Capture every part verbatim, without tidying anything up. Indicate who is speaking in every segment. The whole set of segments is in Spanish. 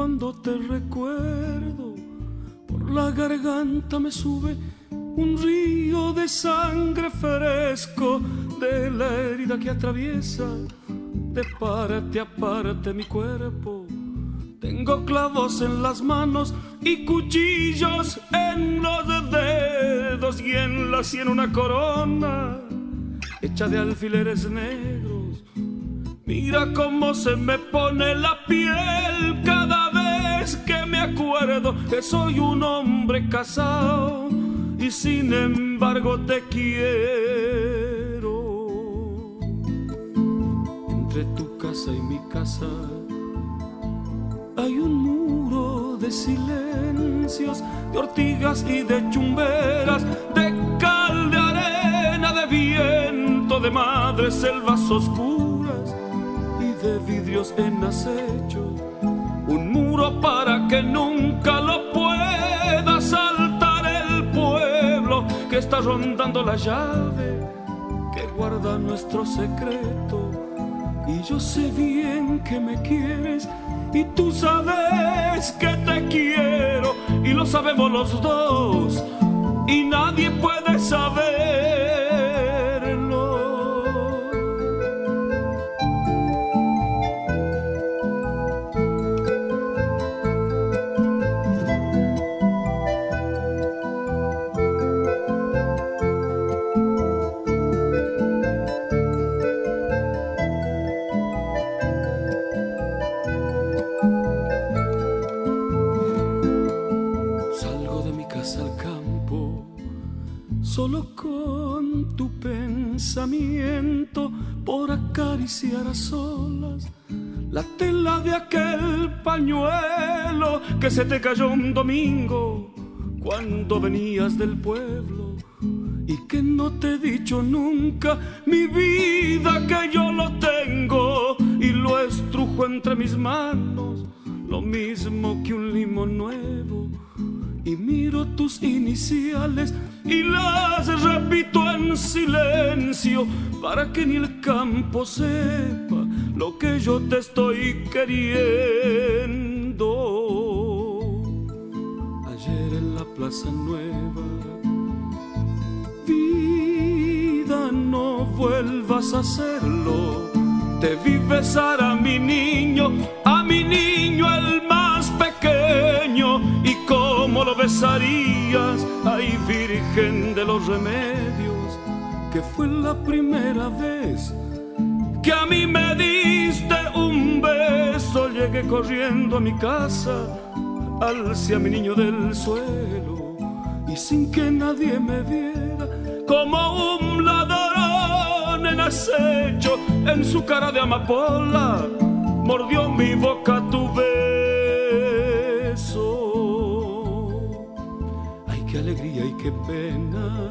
Speaker 1: cuando te recuerdo, por la garganta me sube un río de sangre fresco de la herida que atraviesa de parte a parte mi cuerpo. Tengo clavos en las manos y cuchillos en los dedos y en la sien una corona hecha de alfileres negros. Mira cómo se me pone la piel cada vez que me acuerdo que soy un hombre casado y sin embargo te quiero. Entre tu casa y mi casa hay un muro de silencios, de ortigas y de chumberas, de cal, de arena, de viento, de madres selvas oscuras y de vidrios en acecho. Un muro para que nunca lo pueda saltar el pueblo que está rondando la llave que guarda nuestro secreto. Y yo sé bien que me quieres y tú sabes que te quiero y lo sabemos los dos y nadie puede saberlo. Solo con tu pensamiento por acariciar a solas la tela de aquel pañuelo que se te cayó un domingo cuando venías del pueblo y que no te he dicho nunca, mi vida, que yo lo tengo y lo estrujo entre mis manos, lo mismo que un limón nuevo. Y miro tus iniciales y las repito en silencio para que ni el campo sepa lo que yo te estoy queriendo. Ayer en la Plaza Nueva, vida, no vuelvas a hacerlo. Te vi besar a mi niño, a mi niño el más pequeño, y cómo lo besarías, ay Virgen de los Remedios, que fue la primera vez que a mí me diste un beso. Llegué corriendo a mi casa, alcé a mi niño del suelo y sin que nadie me viera, como un ladrón en acecho, en su cara de amapola mordió mi boca tu beso. Ay, qué alegría y qué pena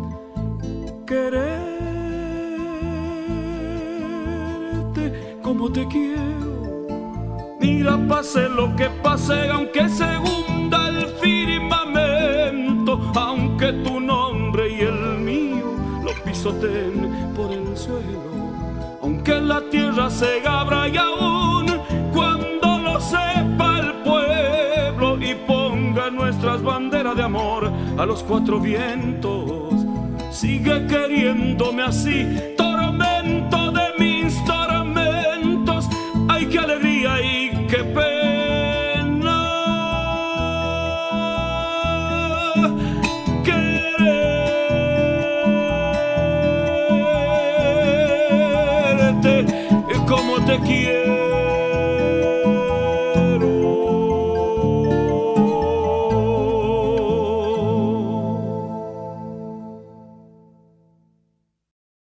Speaker 1: quererte como te quiero. Mira, pase lo que pase, aunque se hunda el firmamento, aunque tu nombre y el mío lo pisoteen por el suelo, aunque la tierra se abra y aún cuando lo sepa el pueblo y ponga nuestras banderas de amor a los cuatro vientos, sigue queriéndome así, tormento de mis tormentos. Ay, qué alegría y qué pena quererte como te quiero.